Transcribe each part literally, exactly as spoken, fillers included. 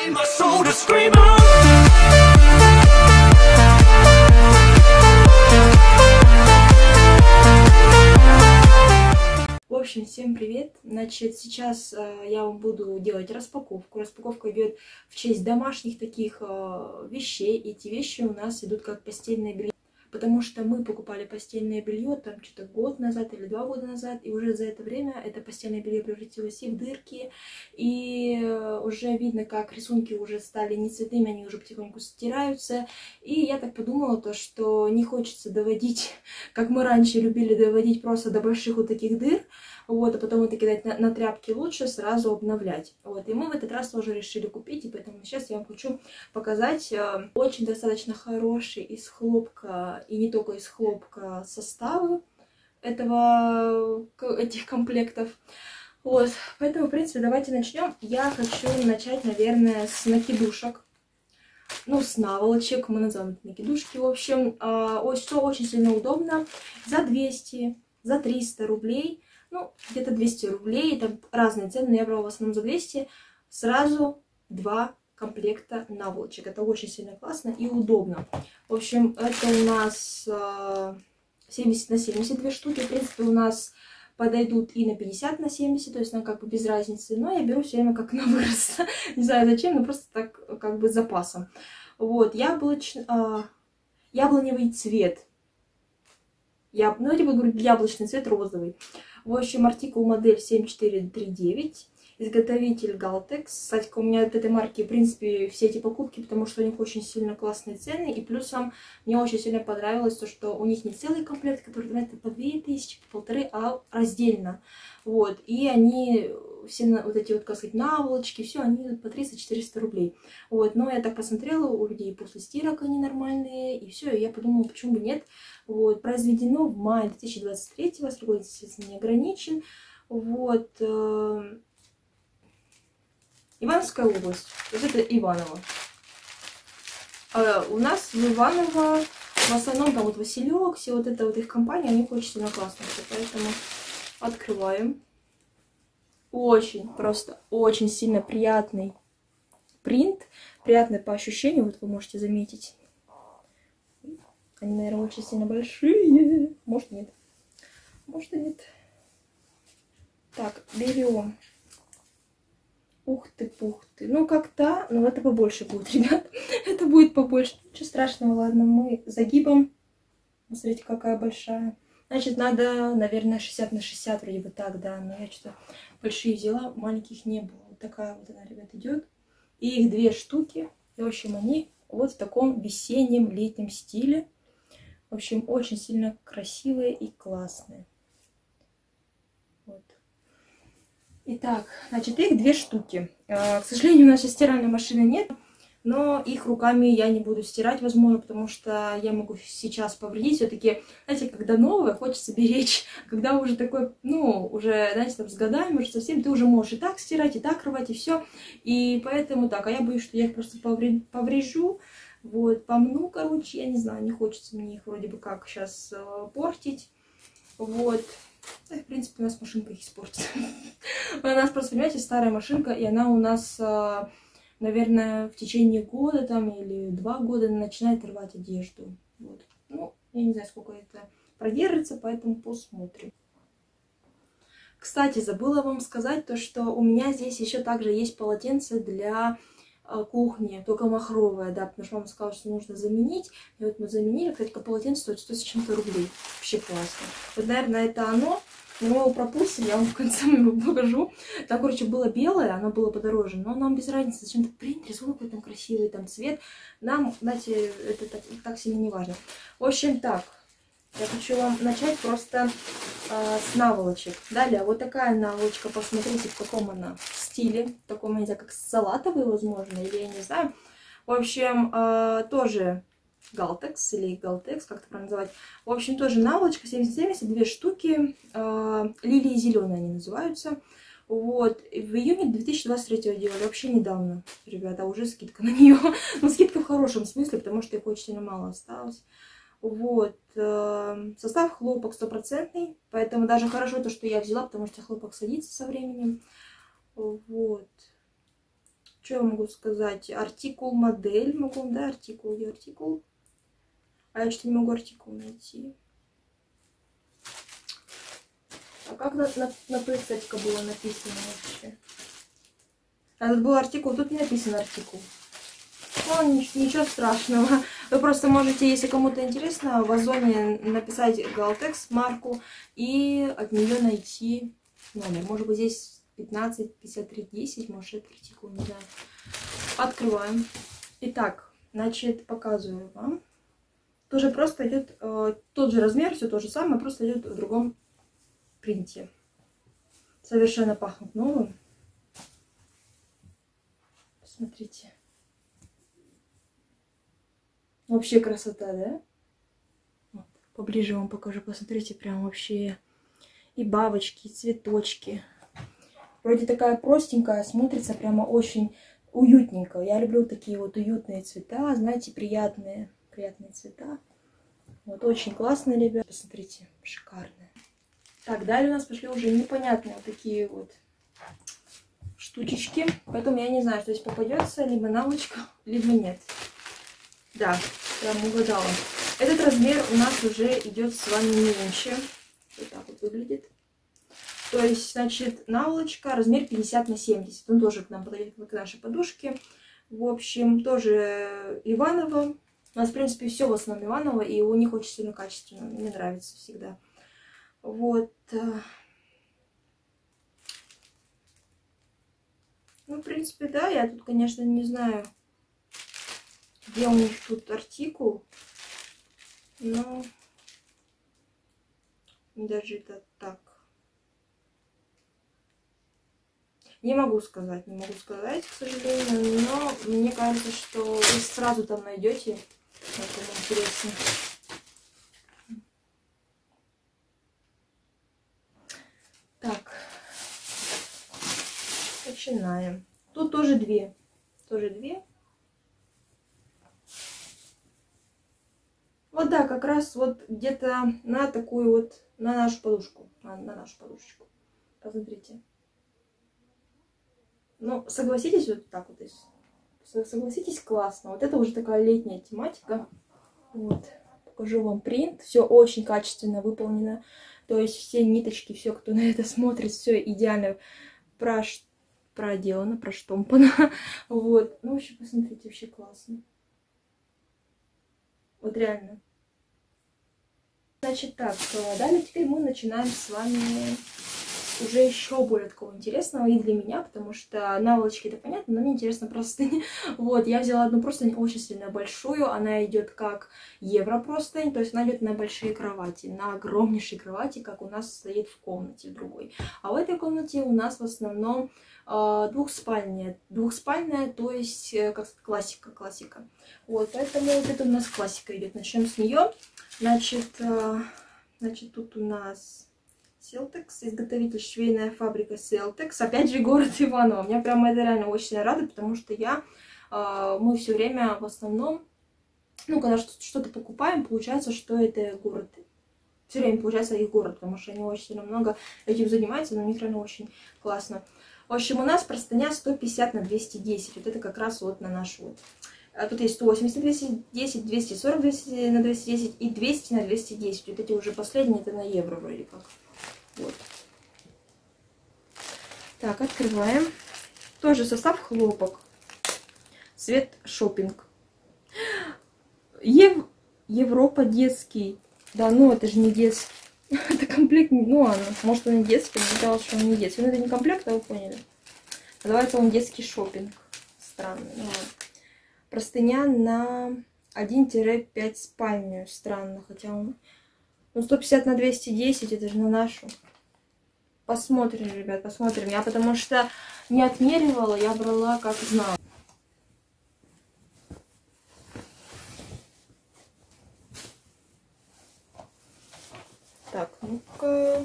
my soul to scream out. В общем, всем привет! Значит, сейчас э, я вам буду делать распаковку. Распаковка идет в честь домашних таких э, вещей. Эти вещи у нас идут как постельное белье. Потому что мы покупали постельное белье там что-то год назад или два года назад, и уже за это время это постельное белье превратилось и в дырки, и уже видно, как рисунки уже стали не цветными, они уже потихоньку стираются. И я так подумала, то, что не хочется доводить, как мы раньше любили доводить, просто до больших вот таких дыр, вот, а потом это кидать на, на тряпки, лучше сразу обновлять. Вот, и мы в этот раз тоже решили купить, и поэтому сейчас я вам хочу показать э, очень достаточно хороший из хлопка, и не только из хлопка, составы этого, этих комплектов. Вот, поэтому, в принципе, давайте начнем. Я хочу начать, наверное, с накидушек. Ну, с наволочек, мы назовем это накидушки. В общем, э, все очень сильно удобно. За двести, за триста рублей. Ну, где-то двести рублей, там разные цены, но я брала в основном за двести. Сразу два комплекта наволочек. Это очень сильно классно и удобно. В общем, это у нас семьдесят на семьдесят две штуки. В принципе, у нас подойдут и на пятьдесят на семьдесят, то есть нам как бы без разницы. Но я беру все время как на вырос. Не знаю зачем, но просто так как бы с запасом. Вот, яблоч... яблоневый цвет. Я... Ну, я говорю, яблочный цвет розовый. В общем, артикул модель семь четыре три девять. Изготовитель Галтекс. Кстати, у меня от этой марки, в принципе, все эти покупки, потому что у них очень сильно классные цены. И плюсом мне очень сильно понравилось то, что у них не целый комплект, который тратится по две тысячи, по полторы, а раздельно. Вот. И они, все вот эти вот, как сказать, наволочки, все, они по триста-четыреста рублей. Вот. Но я так посмотрела, у людей после стирок они нормальные. И все, и я подумала, почему бы нет. Вот. Произведено в мае две тысячи двадцать третьего, срок годности, естественно, не ограничен. Вот. Ивановская область. Вот это Иваново. А у нас в Иваново в основном там вот Василек, все вот это вот их компания, они очень сильно классные. Поэтому открываем. Очень, просто очень сильно приятный принт. Приятный по ощущению, вот вы можете заметить. Они, наверное, очень сильно большие. Может, нет. Может, и нет. Так, берем. Ух ты, пух ты. Ну, как-то, ну, это побольше будет, ребят. Это будет побольше. Ничего страшного, ладно. Мы загибом. Смотрите, какая большая. Значит, надо, наверное, шестьдесят на шестьдесят, вроде бы так, да. Но я что-то большие взяла, маленьких не было. Вот такая вот она, ребят, идет. И их две штуки. И, в общем, они вот в таком весеннем, летнем стиле. В общем, очень сильно красивые и классные. Вот. Итак, значит, их две штуки. К сожалению, у нас сейчас стиральной машины нет, но их руками я не буду стирать, возможно, потому что я могу сейчас повредить. Все-таки, знаете, когда новое, хочется беречь. Когда уже такой, ну, уже, знаете, там с годами, уже совсем, ты уже можешь и так стирать, и так рвать, и все. И поэтому так, а я боюсь, что я их просто поврежу. Вот, помну, короче, я не знаю, не хочется мне их вроде бы как сейчас э, портить. Вот. Да, в принципе, у нас машинка их испортит. У нас просто, понимаете, старая машинка, и она у нас, наверное, в течение года там или два года начинает рвать одежду. Вот. Ну, я не знаю, сколько это продержится, поэтому посмотрим. Кстати, забыла вам сказать то, что у меня здесь еще также есть полотенце для кухни, только махровая, да, потому что мама сказала, что нужно заменить. И вот мы заменили, кстати, полотенце стоит сто с чем-то рублей. Вообще классно. Вот, наверное, это оно. Но мы его пропустили, я вам в конце его покажу. Там, короче, было белое, оно было подороже, но нам без разницы. Зачем-то принт, рисунок там красивый, там цвет. Нам, знаете, это так, так сильно не важно. В общем, так. Я хочу вам начать просто э, с наволочек. Далее, вот такая наволочка, посмотрите, в каком она стиле. В таком, я не знаю, как салатовый, возможно, или я не знаю. В общем, э, тоже Галтекс или Галтекс, как это правильно называть. В общем, тоже наволочка семьдесят семьдесят, две штуки. Э, лилии зеленые они называются. Вот, в июне две тысячи двадцать третьего делали, вообще недавно, ребята, уже скидка на нее. Но скидка в хорошем смысле, потому что их очень сильно мало осталось. Вот, состав хлопок стопроцентный, поэтому даже хорошо то, что я взяла, потому что хлопок садится со временем. Вот, Что я могу сказать? Артикул, модель. Могу, да, артикул, где артикул? А я что-то не могу артикул найти. А как на, на, на пыльцетка было написано вообще? А тут был артикул, тут не написан артикул. Ну, ничего, ничего страшного. Вы просто можете, если кому-то интересно, в Озоне написать Галтекс марку и от нее найти номер. Может быть, здесь пятнадцать пятьдесят три десять, может, это артикул, не знаю. Открываем. Итак, значит, показываю вам. Тоже просто идет э, тот же размер, все то же самое, просто идет в другом принте. Совершенно пахнет новым. Посмотрите. Вообще красота, да? Вот. Поближе вам покажу. Посмотрите, прям вообще и бабочки, и цветочки. Вроде такая простенькая, смотрится прямо очень уютненько. Я люблю такие вот уютные цвета, знаете, приятные, приятные цвета. Вот очень классно, ребят. Посмотрите, шикарные. Так, далее у нас пошли уже непонятные вот такие вот штучечки. Поэтому я не знаю, что здесь попадется, либо наволочка, либо нет. Да, прям угадала. Этот размер у нас уже идет с вами меньше. Вот так вот выглядит. То есть, значит, наволочка размер пятьдесят на семьдесят. Он тоже к нам подойдет, к нашей подушке. В общем, тоже Иваново. У нас, в принципе, все в основном Иваново, и у них очень сильно качественно. Мне нравится всегда. Вот. Ну, в принципе, да, я тут, конечно, не знаю, где у них тут артикул, но даже это так. Не могу сказать, не могу сказать, к сожалению, но мне кажется, что вы сразу там найдете. Поэтому интересно. Так, начинаем. Тут тоже две, тоже две. Вот да, как раз вот где-то на такую вот, на нашу подушку, на, на нашу подушечку. Посмотрите. Ну, согласитесь, вот так вот, согласитесь, классно. Вот это уже такая летняя тематика. Вот, покажу вам принт. Все очень качественно выполнено. То есть все ниточки, все, кто на это смотрит, все идеально прош... проделано, проштомпано. Вот, ну, вообще, посмотрите, вообще классно. Вот реально. Значит, так, далее теперь мы начинаем с вами уже еще более такого интересного и для меня, потому что наволочки это понятно, но мне интересно простынь. Вот, я взяла одну простынь очень сильно большую, она идет как евро простынь, то есть она идет на большие кровати, на огромнейшей кровати, как у нас стоит в комнате в другой. А в этой комнате у нас в основном э, двухспальная, двухспальная, то есть э, как классика, классика. Вот, поэтому вот это у нас классика идет. Начнем с нее. Значит, э, значит, тут у нас Селтекс, изготовитель швейная фабрика Селтекс. Опять же, город Иваново. Меня прямо это реально очень радует, потому что я, э, мы все время в основном, ну, когда что-то покупаем, получается, что это город. Все время получается их город, потому что они очень сильно много этим занимаются, но у них реально очень классно. В общем, у нас простыня сто пятьдесят на двести десять. Вот это как раз вот на наш вот. А тут есть сто восемьдесят на двести десять, двести сорок на двести десять и двести на двести десять. Вот эти уже последние, это на евро вроде как. Вот. Так, открываем. Тоже состав хлопок. Цвет шопинг. Ев... Европа детский. Да, ну это же не детский. Это комплект, ну ладно, может он не детский, мне казалось, что он не детский. Но это не комплект, а вы поняли. Называется он детский шопинг. Странно. Ну, простыня на один-пять спальню. Странно, хотя он... Ну, сто пятьдесят на двести десять, это же на нашу. Посмотрим, ребят, посмотрим. Я потому что не отмеривала, я брала как знала. Так, ну-ка.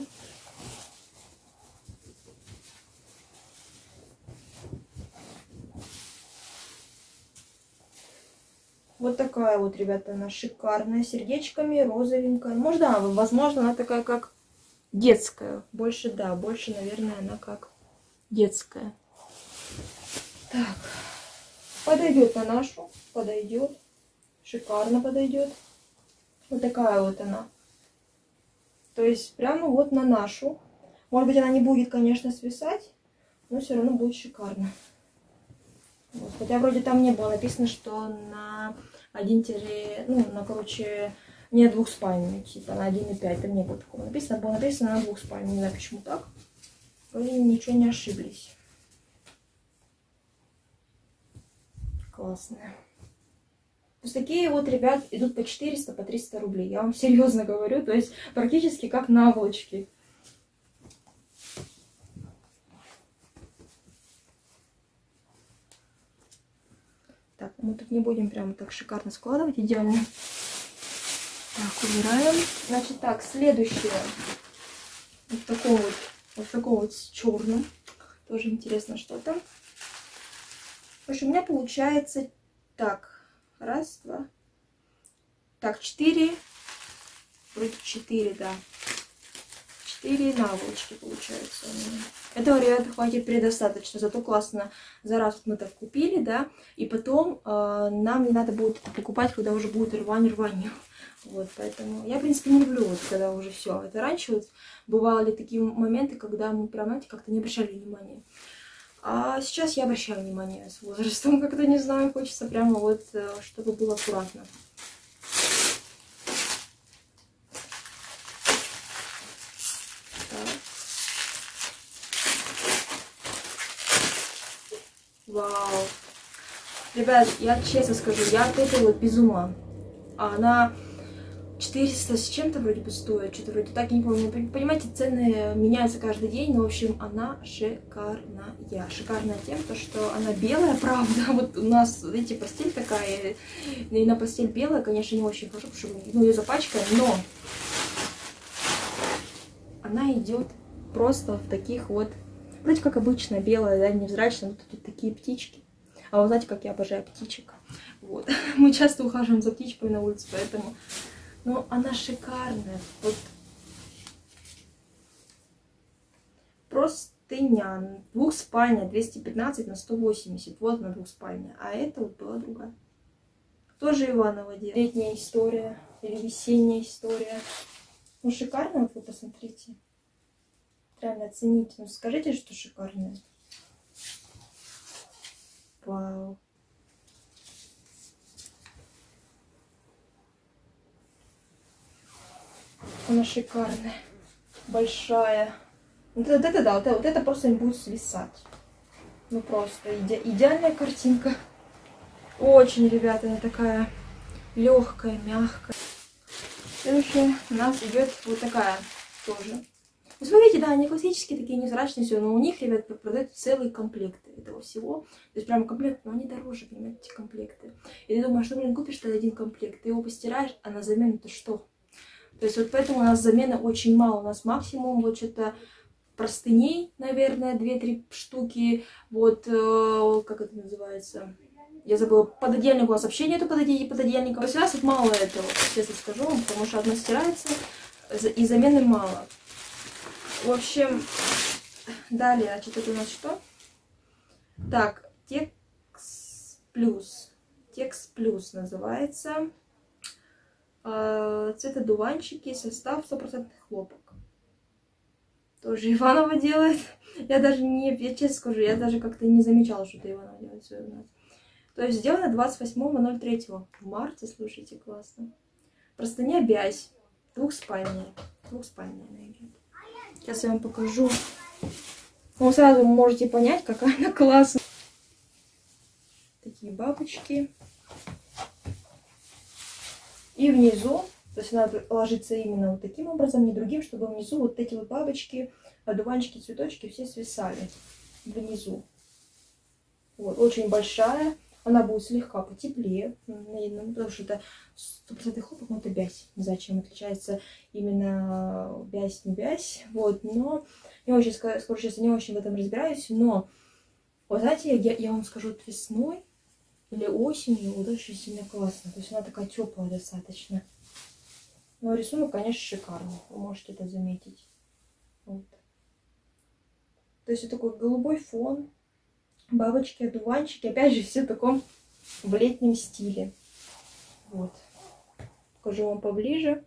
Вот такая вот, ребята, она шикарная, сердечками, розовенькая. Может, да, возможно, она такая как детская. Больше, да, больше, наверное, она как детская. Так, Подойдет на нашу, подойдет. Шикарно подойдет. Вот такая вот она. То есть прямо вот на нашу. Может быть, она не будет, конечно, свисать, но все равно будет шикарно. Вот. Хотя вроде там не было написано, что на один, ну, на, короче, не двухспальный, типа на один и пять. Там не было такого написано. Было написано на двухспальный. Не знаю, почему так. Вроде ничего не ошиблись. Классная. То есть такие вот, ребят, идут по четыреста, по триста рублей. Я вам серьезно говорю. То есть практически как наволочки. Так, мы тут не будем прям так шикарно складывать, идеально. Так, убираем. Значит, так, следующее. Вот в таком вот, вот в таком вот с черным. Тоже интересно, что там. В общем, у меня получается так. Раз, два. Так, четыре. Вроде четыре, да. Четыре наволочки получается у меня. Этого, ребята, хватит предостаточно. Зато классно. За раз вот мы так купили, да. И потом э, нам не надо будет это покупать, когда уже будет рвань-рвань. Вот, поэтому я, в принципе, не люблю, вот, когда уже все. Это раньше вот бывали такие моменты, когда мы прям, знаете, как-то не обращали внимания. А сейчас я обращаю внимание с возрастом, как-то, не знаю, хочется прямо вот, чтобы было аккуратно. Так. Вау. Ребят, я честно скажу, я от этой вот без ума. А она четыреста с чем-то вроде бы стоит, что-то вроде так, я не помню. Понимаете, цены меняются каждый день, но, в общем, она шикарная. Шикарная тем, то, что она белая, правда. Вот у нас, видите, постель такая, и на постель белая, конечно, не очень хорошо, потому что ну, ее запачкаем, но она идет просто в таких вот, вроде как обычно, белая, да, невзрачная, но тут такие птички. А вы знаете, как я обожаю птичек. Вот. Мы часто ухаживаем за птичками на улице, поэтому... Но она шикарная. Вот. Простыня. Двухспальня. двести пятнадцать на сто восемьдесят. Вот она двухспальня. А это вот была другая. Тоже Иваново дело. Летняя история. Или весенняя история. Ну, шикарная, вот вы посмотрите. Реально оцените. Ну, скажите, что шикарная. Вау. Она шикарная, большая. Вот это, вот это да, вот это, вот это просто не будет свисать. Ну просто иде, идеальная картинка. Очень, ребята, она такая легкая, мягкая. Следующая у нас идет вот такая тоже. Вот смотрите, да, они классические, такие невзрачные, все, но у них, ребят, продают целые комплекты этого всего. То есть прямо комплект, но они дороже, понимаете, эти комплекты. И ты думаешь, что, блин, купишь ты один комплект, ты его постираешь, а на замену-то что? То есть вот поэтому у нас замены очень мало. У нас максимум вот что-то простыней, наверное, две-три штуки. Вот, э, как это называется? Я забыла, пододеяльник у нас вообще нету пододеяльника. То есть у нас вот мало этого, честно скажу вам, потому что одно стирается и замены мало. В общем, далее, значит, это у нас что? Так, Текс Плюс. Текс Плюс называется. Цветодуванчики, состав сто процентов хлопок. Тоже Иваново делает. Я даже не, я честно скажу, я даже как-то не замечала, что это Иваново делает все у нас. То есть сделано двадцать восьмого ноль третьего. В марте, слушайте, классно. Простыня бязь. Двухспальная. Двухспальная она идет. Сейчас я вам покажу. Ну, сразу вы можете понять, какая она классная. Такие бабочки. И внизу, то есть надо ложиться именно вот таким образом, не другим, чтобы внизу вот эти вот бабочки, одуванчики, цветочки все свисали внизу. Вот, очень большая. Она будет слегка потеплее, потому что это сто процентов хлопок, но это бязь. Не знаю, чем отличается именно бязь, не бязь. Вот, но не очень, скажу честно, не очень в этом разбираюсь. Но, вот знаете, я, я вам скажу, вот весной или осенью вот очень сильно классно. То есть она такая теплая достаточно. Но рисунок, конечно, шикарный. Вы можете это заметить. Вот. То есть вот такой голубой фон. Бабочки, одуванчики. Опять же, все в таком в летнем стиле. Вот. Покажу вам поближе.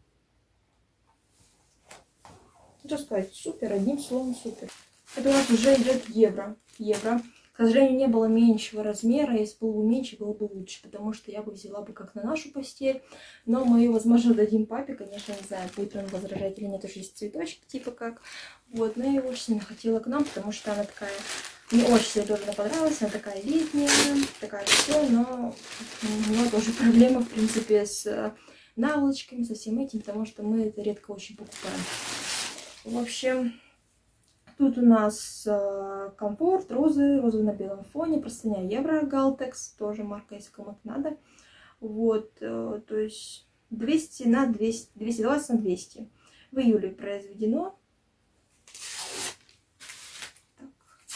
Что сказать, супер, одним словом супер. Это у нас уже идет евро. Евро. К сожалению, не было меньшего размера. Если было бы меньше, было бы лучше. Потому что я бы взяла бы как на нашу постель. Но мы ее, возможно, дадим папе. Конечно, не знаю, будет он возражать или нет. Уже есть цветочки, типа как. Вот, но я его очень сильно хотела к нам, потому что она такая... Мне очень сильно тоже она понравилась. Она такая летняя, такая все. Но у меня тоже проблема, в принципе, с наволочками, со всем этим. Потому что мы это редко очень покупаем. В общем... Тут у нас э, комфорт, розы, розы на белом фоне, простыня Евро, Галтекс, тоже марка, если кому-то надо. Вот, э, то есть двести на двести, двести двадцать на двести. В июле произведено. Так.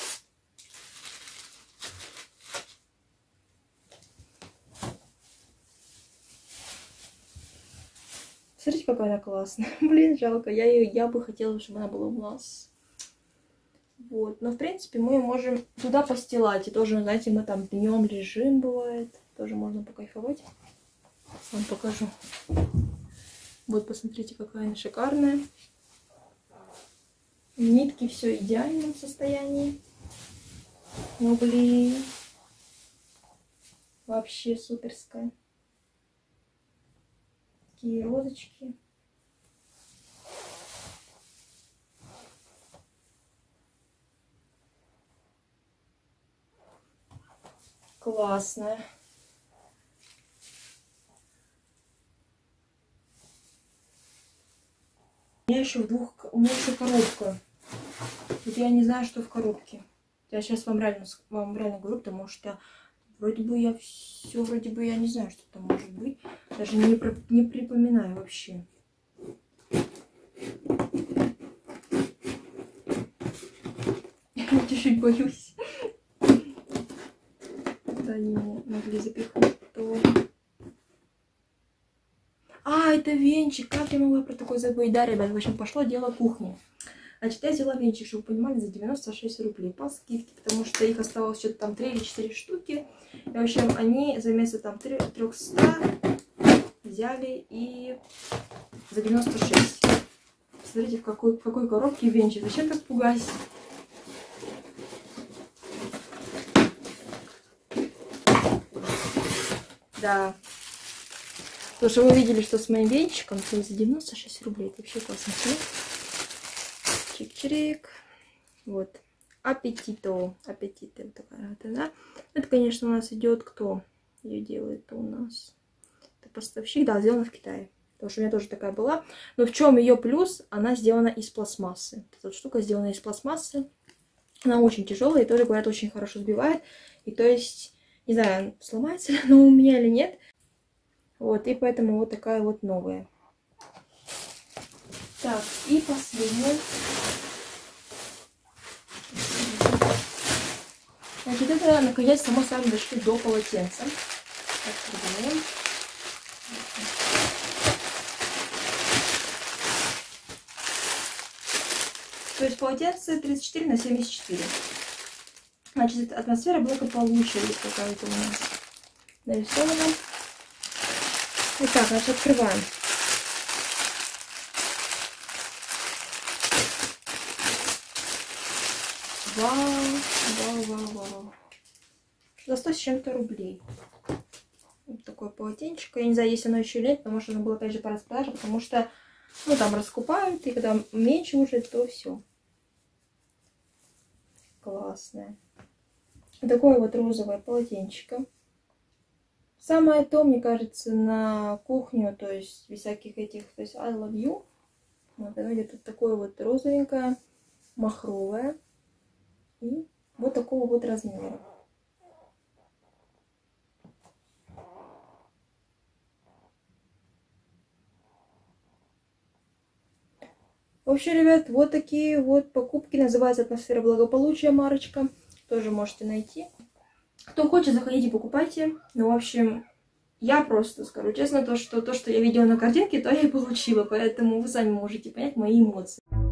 Смотрите, какая она классная. Блин, жалко, я, ее, я бы хотела, чтобы она была у нас. Вот, но в принципе мы можем туда постилать. И тоже, знаете, мы там днем лежим, бывает. Тоже можно покайфовать. Вам покажу. Вот, посмотрите, какая она шикарная. Нитки все в идеальном состоянии. Ну, блин. Вообще суперская. Такие розочки. Классная. У меня еще в двух... У меня еще коробка. Вот я не знаю, что в коробке. Я сейчас вам реально, вам реально говорю, потому что вроде бы я все, вроде бы я не знаю, что там может быть. Даже не, не припоминаю вообще. Я чуть-чуть боюсь. Они могли запихнуть, то... А, это венчик! Как я могла про такой забыть? Да, ребят, в общем, пошло дело кухни. Значит, я взяла венчик, чтобы вы понимали, за девяносто шесть рублей по скидке, потому что их осталось что-то там три или четыре штуки. И, в общем, они за вместо там трёхсот взяли и за девяносто шесть. Посмотрите, в какой, в какой коробке венчик. Зачем так пугать? Да. Потому что вы видели, что с моим венчиком то за девяносто шесть рублей. Это вообще классно. Чик-чирик. Вот. Аппетито. Аппетито. Вот такая вот она. Это, конечно, у нас идет кто ее делает у нас? Это поставщик. Да, сделано в Китае. Потому что у меня тоже такая была. Но в чем ее плюс? Она сделана из пластмассы. Эта вот штука сделана из пластмассы. Она очень тяжелая и тоже, говорят, очень хорошо сбивает. И то есть... Не знаю, сломается ли оно у меня или нет. Вот, и поэтому вот такая вот новая. Так, и последняя. Значит, это, наконец-то, мы с вами дошли до полотенца. Открываем. То есть полотенце тридцать четыре на семьдесят четыре. Значит, атмосфера благополучия есть какая-то у нас нарисована. Итак, значит, открываем. Вау, вау, вау, вау. За сто с чем-то рублей. Вот такое полотенчико. Я не знаю, есть оно еще или нет, потому что оно было опять же по распродаже, потому что, ну, там раскупают, и когда меньше уже, то все. Классное. Такое вот розовое полотенчико. Самое то, мне кажется, на кухню, то есть без всяких этих, то есть I love you. Вот оно где-то такое вот розовенькое, махровое. И вот такого вот размера. В общем, ребят, вот такие вот покупки. Называется «Атмосфера благополучия» марочка. Тоже можете найти. Кто хочет, заходите, покупайте. Ну, в общем, я просто скажу честно, то, что то, что я видела на картинке, то я и получила. Поэтому вы сами можете понять мои эмоции.